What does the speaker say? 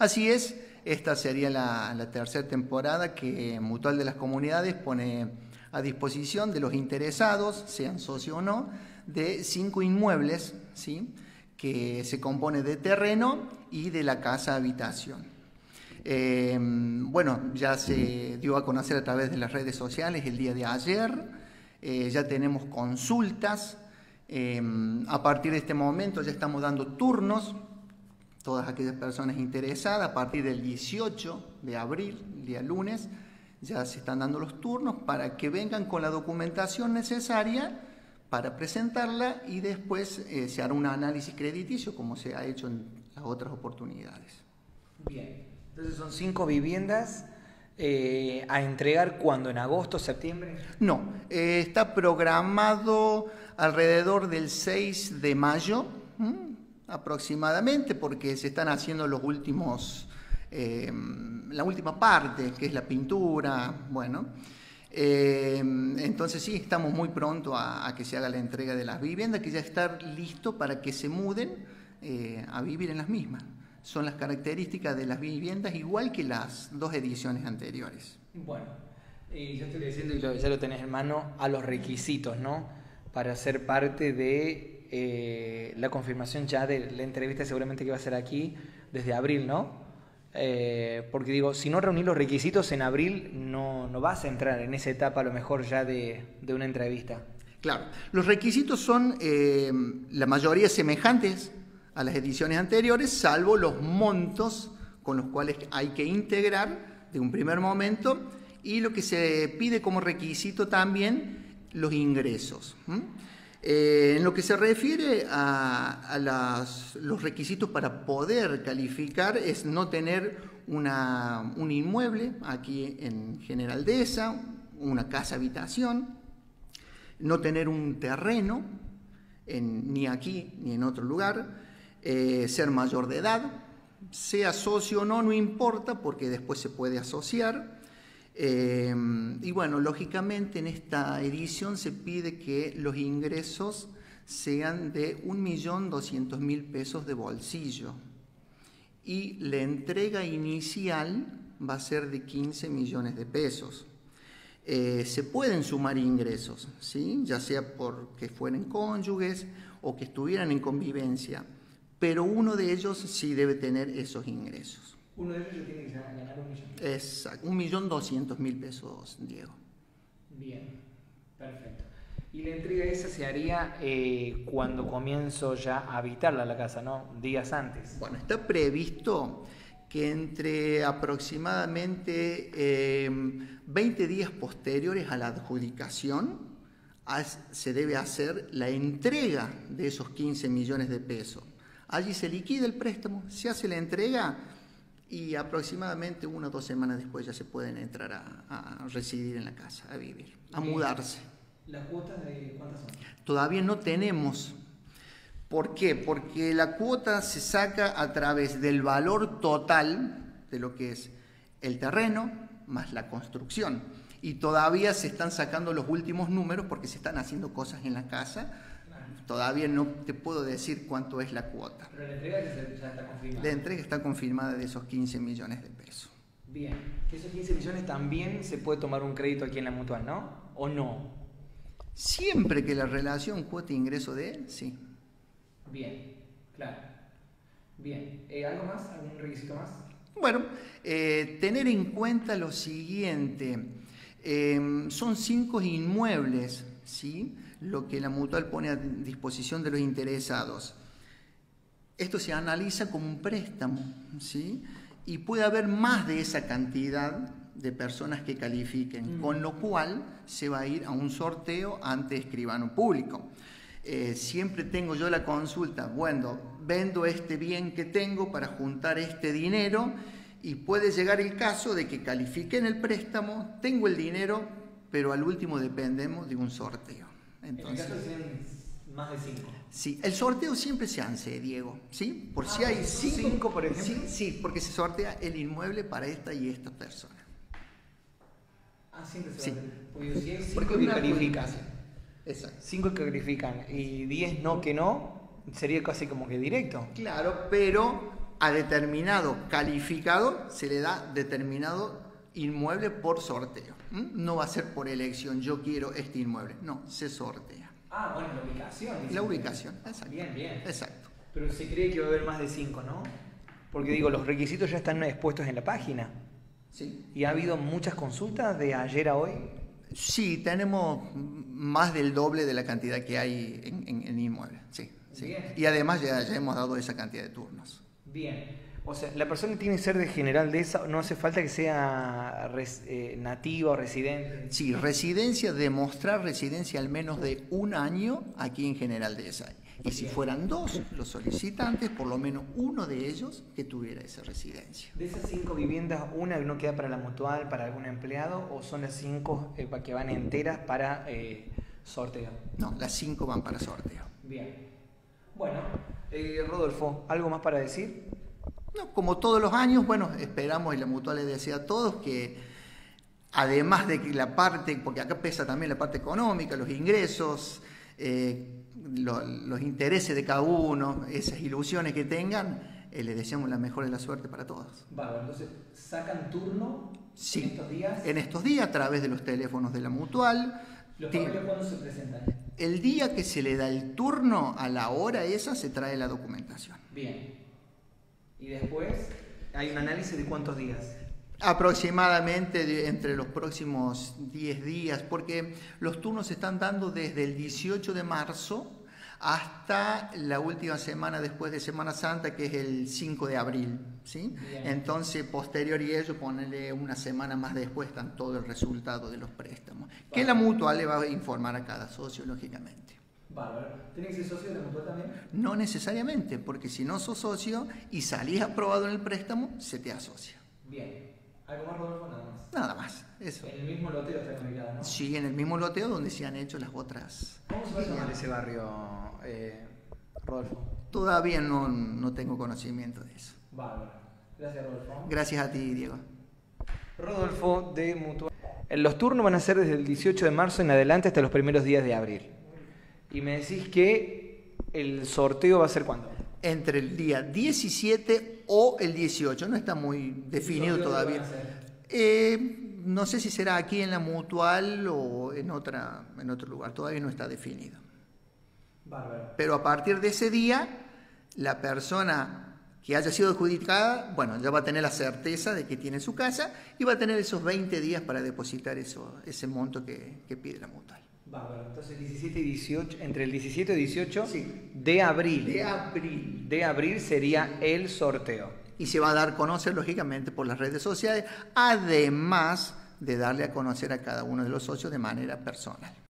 Así es, esta sería la tercera temporada que Mutual de las Comunidades pone a disposición de los interesados, sean socios o no, de 5 inmuebles, ¿sí?, que se compone de terreno y de la casa habitación. Bueno, ya se dio a conocer a través de las redes sociales el día de ayer, ya tenemos consultas, a partir de este momento ya estamos dando turnos, todas aquellas personas interesadas, a partir del 18 de abril, el día lunes, ya se están dando los turnos para que vengan con la documentación necesaria para presentarla y después se hará un análisis crediticio como se ha hecho en las otras oportunidades. Bien, entonces son 5 viviendas a entregar ¿cuándo? ¿En agosto, septiembre? No, está programado alrededor del 6 de mayo aproximadamente, porque se están haciendo los últimos, la última parte, que es la pintura, bueno. Entonces sí, estamos muy pronto a que se haga la entrega de las viviendas, que ya está listo para que se muden a vivir en las mismas. Son las características de las viviendas igual que las 2 ediciones anteriores. Bueno, yo estoy diciendo, y ya lo tenés en mano, a los requisitos, ¿no? Para ser parte de la confirmación ya de la entrevista seguramente que va a ser aquí desde abril, ¿no? Porque digo, si no reunís los requisitos en abril no vas a entrar en esa etapa a lo mejor ya de una entrevista. Claro, los requisitos son la mayoría semejantes a las ediciones anteriores, salvo los montos con los cuales hay que integrar de un primer momento y lo que se pide como requisito también, los ingresos. En lo que se refiere a los requisitos para poder calificar es no tener un inmueble aquí en General Dehesa, una casa habitación, no tener un terreno ni aquí ni en otro lugar, ser mayor de edad, sea socio o no, no importa porque después se puede asociar. Y bueno, lógicamente en esta edición se pide que los ingresos sean de 1.200.000 pesos de bolsillo y la entrega inicial va a ser de 15 millones de pesos. Se pueden sumar ingresos, ¿sí?, ya sea porque fueran cónyuges o que estuvieran en convivencia, pero uno de ellos sí debe tener esos ingresos. Uno de ellos tiene que ganar 1 millón. Exacto, 1.200.000 pesos, Diego. Bien, perfecto. Y la entrega esa se haría cuando comienzo ya a habitarla la casa, ¿no? Días antes. Bueno, está previsto que entre aproximadamente 20 días posteriores a la adjudicación se debe hacer la entrega de esos 15 millones de pesos. Allí se liquida el préstamo, se hace la entrega y aproximadamente 1 o 2 semanas después ya se pueden entrar a residir en la casa, a vivir, a mudarse. ¿Las cuotas de cuántas son? Todavía no tenemos. ¿Por qué? Porque la cuota se saca a través del valor total de lo que es el terreno más la construcción. Y todavía se están sacando los últimos números porque se están haciendo cosas en la casa. Todavía no te puedo decir cuánto es la cuota. Pero la entrega ya está confirmada. La entrega está confirmada de esos 15 millones de pesos. Bien, que esos 15 millones también se puede tomar un crédito aquí en la Mutual, ¿no? ¿O no? Siempre que la relación cuota-ingreso de él, sí. Bien, claro. Bien, ¿algo más? ¿Algún requisito más? Bueno, tener en cuenta lo siguiente. Son 5 inmuebles, ¿sí?, lo que la Mutual pone a disposición de los interesados. Esto se analiza como un préstamo, ¿sí?, y puede haber más de esa cantidad de personas que califiquen, con lo cual se va a ir a un sorteo ante escribano público. Siempre tengo yo la consulta, bueno, vendo este bien que tengo para juntar este dinero y puede llegar el caso de que califiquen el préstamo, tengo el dinero, pero al último dependemos de un sorteo. Entonces, en el caso de más de 5. Sí, el sorteo siempre se hace, Diego, ¿sí? Por si hay 5, por ejemplo. Sí, porque se sortea el inmueble para esta y esta persona. Siempre se Sí. Porque si hay 5 Porque que una califican. Exacto. 5 que califican y 10 no que no, sería casi como que directo. Claro, pero a determinado calificado se le da determinado inmueble por sorteo. No va a ser por elección, yo quiero este inmueble. No, se sortea. Ah, bueno, la ubicación. La ubicación, exacto. Bien, bien. Exacto. Pero se cree que va a haber más de 5, ¿no? Porque digo, los requisitos ya están expuestos en la página. Sí. ¿Y ha habido muchas consultas de ayer a hoy? Sí, tenemos más del doble de la cantidad que hay en inmuebles. Sí, sí. Bien. Y además ya hemos dado esa cantidad de turnos. Bien. O sea, la persona tiene que ser de General Dehesa, no hace falta que sea nativa o residente. Sí, residencia, demostrar residencia al menos de 1 año aquí en General Dehesa. Y si fueran 2 los solicitantes, por lo menos uno de ellos que tuviera esa residencia. ¿De esas 5 viviendas, una no queda para la mutual, para algún empleado, o son las 5 que van enteras para sorteo? No, las 5 van para sorteo. Bien. Bueno, Rodolfo, ¿algo más para decir? No, como todos los años, bueno, esperamos y la mutual les desea a todos que, además de que la parte, porque acá pesa también la parte económica, los ingresos, los intereses de cada uno, esas ilusiones que tengan, les deseamos la mejor de la suerte para todos. Vale, entonces, ¿sacan turno sí, en estos días? En estos días, a través de los teléfonos de la mutual. ¿Los papeles cuándo se presentan? El día que se le da el turno, a la hora esa, se trae la documentación. Bien. Y después, ¿hay un análisis de cuántos días? Aproximadamente entre los próximos 10 días, porque los turnos se están dando desde el 18 de marzo hasta la última semana después de Semana Santa, que es el 5 de abril. ¿Sí? Entonces, posterior y ello, ponerle una semana más después, están todo el resultado de los préstamos. Que la mutual le va a informar a cada socio, lógicamente. Bárbaro. ¿Tenés que ser socio de la mutual también? No necesariamente, porque si no sos socio y salís aprobado en el préstamo, se te asocia. Bien. ¿Algo más, Rodolfo? Nada más. Nada más, eso. En el mismo loteo está ubicada, ¿no? Sí, en el mismo loteo donde se han hecho las otras. ¿Cómo se va a llamar ese barrio, Rodolfo? Todavía no tengo conocimiento de eso. Bárbaro. Gracias, Rodolfo. Gracias a ti, Diego. Rodolfo de Mutual. Los turnos van a ser desde el 18 de marzo en adelante hasta los primeros días de abril. Y me decís que el sorteo va a ser ¿cuándo? Entre el día 17 o el 18, no está muy definido todavía. No sé si será aquí en la mutual o en otro lugar, todavía no está definido. Bárbaro. Pero a partir de ese día, la persona que haya sido adjudicada, bueno, ya va a tener la certeza de que tiene su casa y va a tener esos 20 días para depositar ese monto que pide la mutual. Bárbaro. Entonces 17 y 18, entre el 17 y 18 sí. de abril. De abril sería el sorteo. Y se va a dar a conocer, lógicamente, por las redes sociales, además de darle a conocer a cada uno de los socios de manera personal.